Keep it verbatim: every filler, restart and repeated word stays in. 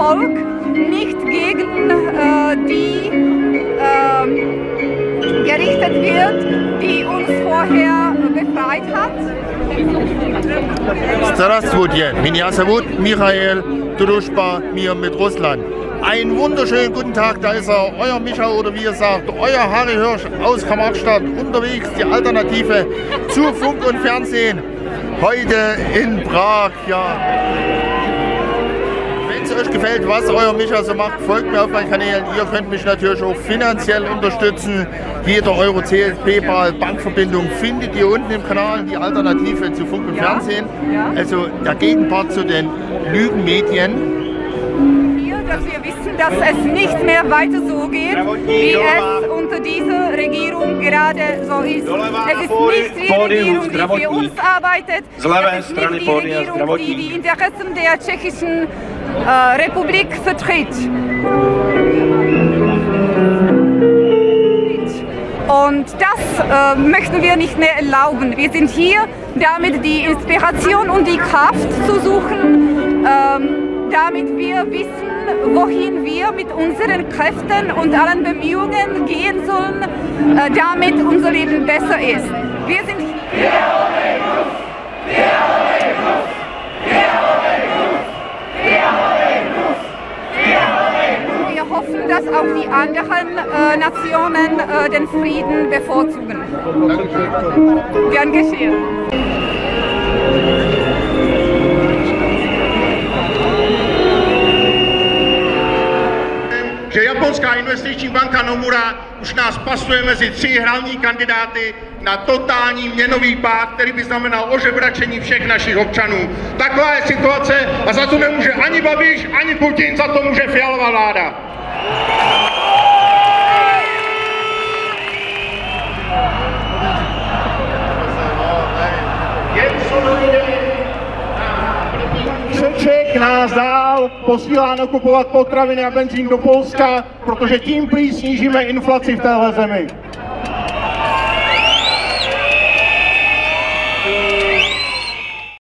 Volk, nicht gegen äh, die äh, gerichtet wird, die uns vorher befreit hat. Здравствуйте, меня зовут Michael Druschba, mir mit Russland. Einen wunderschönen guten Tag, da ist er, euer Micha oder wie ihr sagt, euer Harry Hirsch aus Karl-Marx-Stadt, unterwegs, die Alternative zu Funk und Fernsehen, heute in Prag, ja. Wenn es euch gefällt, was euer Micha so macht, folgt mir auf meinen Kanälen. Ihr könnt mich natürlich auch finanziell unterstützen. Jeder Euro zählt. PayPal, Bankverbindung findet ihr unten im Kanal, die Alternative zu Funk und Ja, Fernsehen. ja. Also der Gegenpart zu den Lügenmedien. Dass wir wissen, dass es nicht mehr weiter so geht, wie es unter dieser Regierung gerade so ist. Es ist nicht die Regierung, die für uns arbeitet, es ist nicht die Regierung, die die Interessen der Tschechischen äh, Republik vertritt. Und das äh, möchten wir nicht mehr erlauben. Wir sind hier, damit die Inspiration und die Kraft zu suchen, ähm, damit wir wissen, wohin wir mit unseren Kräften und allen Bemühungen gehen sollen, äh, damit unser Leben besser ist. Wir sind hier. Wir hoffen, dass auch die anderen äh, Nationen äh, den Frieden bevorzugen. Gern geschehen. Že japonská investiční banka Nomura už nás pasuje mezi tři hlavní kandidáty na totální měnový pád, který by znamenal ožebračení všech našich občanů. Taková je situace a za to nemůže ani Babiš, ani Putin, za to může Fialová vláda. Křeček nás dál posílá nakupovat potraviny a benzín do Polska, protože tím prý snížíme inflaci v téhle zemi.